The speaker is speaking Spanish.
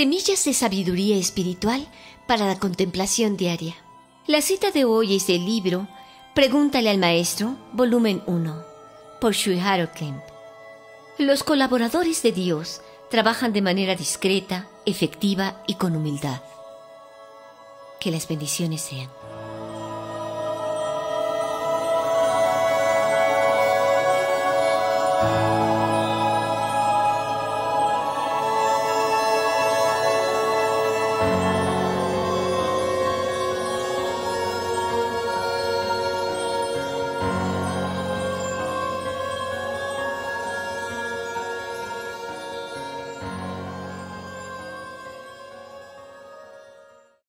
Semillas de sabiduría espiritual para la contemplación diaria. La cita de hoy es del libro Pregúntale al Maestro, volumen 1, por Sri Harold Kemp. Los colaboradores de Dios trabajan de manera discreta, efectiva y con humildad. Que las bendiciones sean.